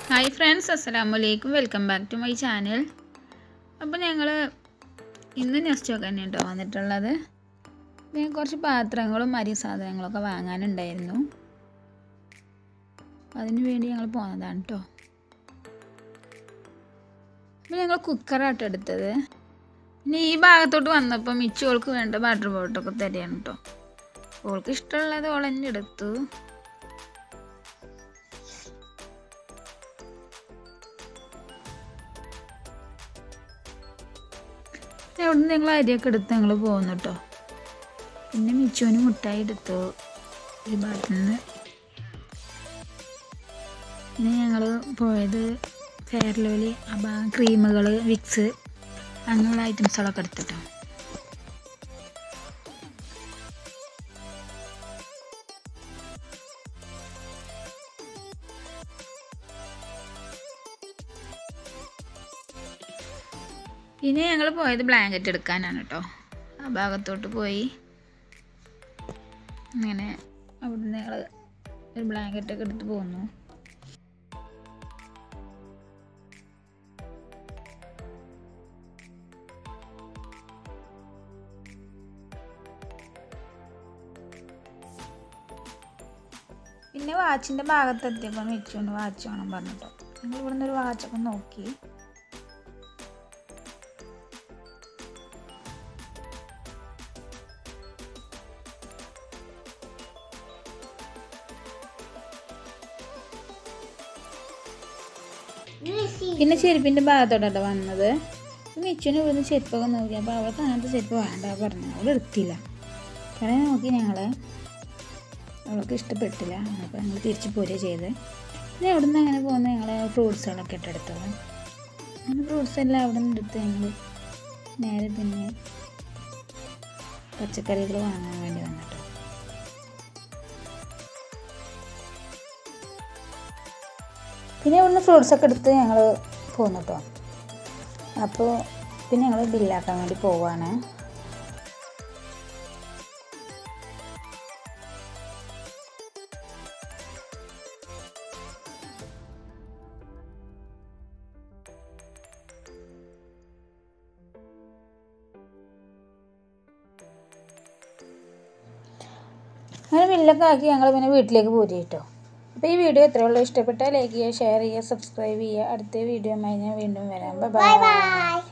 Hi friends, അസ്സലാമലൈക്കും. Welcome back to my channel. അപ്പോൾ ഞങ്ങൾ ഇന്ന് നെസ്റ്റോക്ക് തന്നെ കേട്ടോ വന്നിട്ടുള്ളത്. പിന്നെ കുറച്ച് പാത്രങ്ങളും അരി സാധനങ്ങളൊക്കെ വാങ്ങാനുണ്ടായിരുന്നു. അതിന് വേണ്ടി ഞങ്ങൾ പോകുന്നതാണ് കേട്ടോ. അപ്പോൾ ഞങ്ങൾ കുക്കറാട്ടോ എടുത്തത്. പിന്നെ ഈ ഭാഗത്തോട്ട് വന്നപ്പോൾ മിച്ചോൾക്ക് വേണ്ട വാട്ടർ ബോട്ടിലൊക്കെ തരികയാണ് കേട്ടോ. ഓൾക്ക് ഇഷ്ടമുള്ളത് ഓളെന്നെ എടുത്തു. അവിടെ നിന്ന് ഞങ്ങൾ അരിയൊക്കെ എടുത്ത് ഞങ്ങൾ പോകുന്നു കേട്ടോ. പിന്നെ മിച്ചുവിന് മുട്ടായി എടുത്തു ഈ ഭാഗത്തു നിന്ന്. പിന്നെ ഞങ്ങൾ പോയത് ഫെയർ ലവ്ലി, ആ ഭാഗം ക്രീമുകൾ, വിക്സ് അങ്ങനെയുള്ള ഐറ്റംസുകളൊക്കെ എടുത്തിട്ടോ. പിന്നെ ഞങ്ങൾ പോയത് ബ്ലാങ്കറ്റ് എടുക്കാനാണ് കേട്ടോ. ആ ഭാഗത്തോട്ട് പോയി അങ്ങനെ അവിടുന്ന് ഞങ്ങൾ ഒരു ബ്ലാങ്കറ്റൊക്കെ എടുത്ത് പോന്നു. പിന്നെ വാച്ചിൻ്റെ ഭാഗത്തെത്തിയപ്പോൾ മിച്ചുവിന് വാച്ച് വേണം പറഞ്ഞിട്ടോ. ഞങ്ങൾ ഇവിടുന്ന് ഒരു വാച്ചൊക്കെ നോക്കി. പിന്നെ ചെരുപ്പിൻ്റെ ഭാഗത്തോട്ടോ വന്നത്. മിച്ചുവിന് ഇവിടുന്ന് ചെരുപ്പൊക്കെ നോക്കി. അപ്പോൾ അവൾക്ക് അങ്ങനത്തെ ചെരുപ്പ് വേണ്ട പറഞ്ഞു. അവൾ എടുത്തില്ല. കാരണം നോക്കി അവൾക്ക് ഇഷ്ടപ്പെട്ടില്ല. അപ്പോൾ ഞങ്ങൾ തിരിച്ച് പോരുക ചെയ്ത്. പിന്നെ അവിടെ നിന്ന് അങ്ങനെ പോകുന്ന ഞങ്ങൾ ഫ്രൂട്ട്സുകളൊക്കെ ഇട്ടെടുത്തത്. അങ്ങനെ ഫ്രൂട്ട്സ് എല്ലാം അവിടെ നിന്ന് എടുത്ത് ഞങ്ങൾ നേരെ പിന്നെ പച്ചക്കറികൾ വാങ്ങാൻ വേണ്ടി വന്നിട്ടോ. പിന്നെ ഇവിടുന്ന് ഫ്രൂട്ട്സൊക്കെ എടുത്ത് ഞങ്ങൾ പോന്നു കേട്ടോ. അപ്പോൾ പിന്നെ ഞങ്ങൾ ബില്ലാക്കാൻ വേണ്ടി പോവാണ്. അങ്ങനെ ബില്ലൊക്കെ ആക്കി ഞങ്ങൾ പിന്നെ വീട്ടിലേക്ക് പോരി കേട്ടോ. അപ്പോൾ ഈ വീഡിയോ എത്രയുള്ളൂ, ഇഷ്ടപ്പെട്ടാൽ ലൈക്ക് ചെയ്യുക, ഷെയർ ചെയ്യുക, സബ്സ്ക്രൈബ് ചെയ്യുക. അടുത്ത വീഡിയോ ഞാൻ വീണ്ടും വരാം. ബൈ.